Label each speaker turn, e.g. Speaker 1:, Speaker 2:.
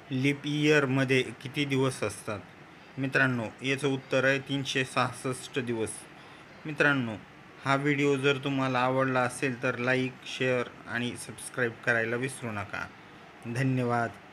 Speaker 1: Leaf इयरमध्ये किती दिवस असतात? मित्रांनो, याचं उत्तर आहे 366 दिवस. मित्रांनो, हा व्हिडिओ जर तुम्हाला आवडला असेल तर लाईक, शेअर आणि सबस्क्राईब करायला विसरू नका. धन्यवाद.